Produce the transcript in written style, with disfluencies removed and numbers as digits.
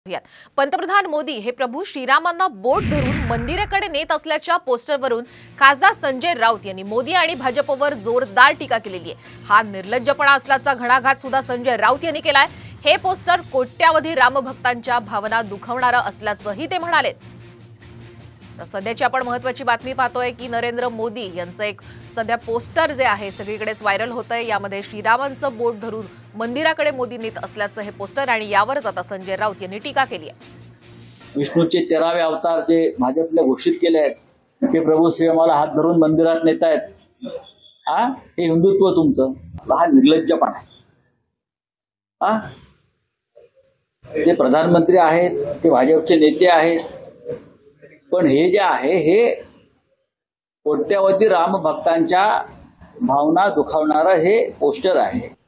पंतप्रधान मोदी हे प्रभू श्रीरामांना बोट धरून मंदिराकडे नेत असल्याच्या पोस्टरवरून खासदार संजय राऊत यांनी मोदी आणि भाजपवर जोरदार टीका केलेली आहे। हा निर्लज्जपणा असल्याचा घणाघात सुद्धा संजय राऊत यांनी केलाय। हे पोस्टर कोट्यावधी रामभक्तांच्या भावना दुखवणारा असल्याचंही ते म्हणाले। तर सध्याची आपण महत्त्वाची बातमी पाहतोय की नरेंद्र मोदी यांचं एक सध्या पोस्टर जे आहे सगळीकडेच व्हायरल होतंय। यामध्ये श्रीरामांचं बोट धरून मंदिराकडे मोदी नेत असल्याचं हे पोस्टर आणि यावरच आता संजय राऊत यांनी टीका केली आहे। विष्णूचे 13वे अवतार जे भाजपने घोषित केले आहेत की प्रभू श्रीरामाला हात धरून मंदिरात नेत आहेत, हे हिंदुत्व तुमचं, हा निर्लज्जपणा आहे। ते प्रधानमंत्री आहेत, ते भाजपचे नेते आहेत, पण हे जे आहे हे कोट्यावधी राम भक्तांच्या भावना दुखावणारं हे पोस्टर आहे।